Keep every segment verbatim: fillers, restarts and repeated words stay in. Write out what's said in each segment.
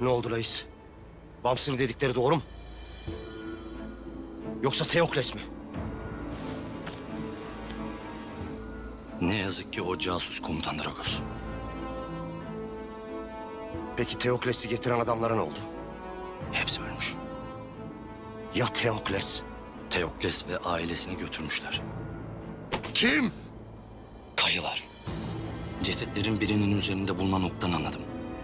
Ne oldu reis? Bams'ın dedikleri doğru mu? Yoksa Teokles mi? Ne yazık ki o casus komutan Dragos. Peki Teokles'i getiren adamlara ne oldu? Hepsi ölmüş. Ya Teokles? Teokles ve ailesini götürmüşler. Kim? Kayılar. Cesetlerin birinin üzerinde bulunan oktan anladım.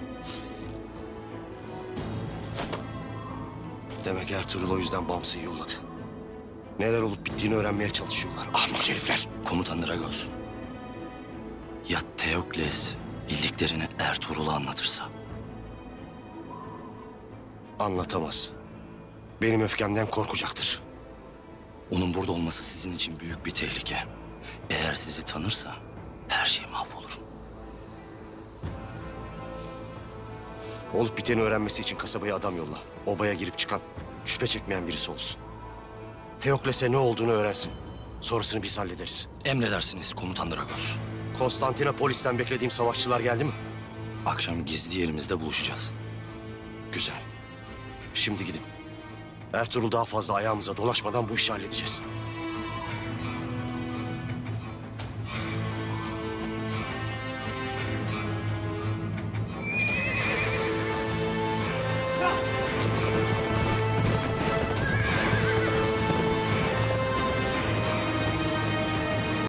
Demek Ertuğrul o yüzden Bams'ı yolladı. Neler olup bittiğini öğrenmeye çalışıyorlar. Ahmak herifler. Komutan Dragos. Ya Teokles bildiklerini Ertuğrul'a anlatırsa? Anlatamaz. Benim öfkemden korkacaktır. Onun burada olması sizin için büyük bir tehlike. Eğer sizi tanırsa her şey mahvolur. Olup biteni öğrenmesi için kasabaya adam yolla. Obaya girip çıkan, şüphe çekmeyen birisi olsun. Teokles'e ne olduğunu öğrensin. Sonrasını biz hallederiz. Emredersiniz Komutan Dragos. Konstantinopolis'ten beklediğim savaşçılar geldi mi? Akşam gizli yerimizde buluşacağız. Güzel. Şimdi gidin. Ertuğrul daha fazla ayağımıza dolaşmadan bu işi halledeceğiz. Ya!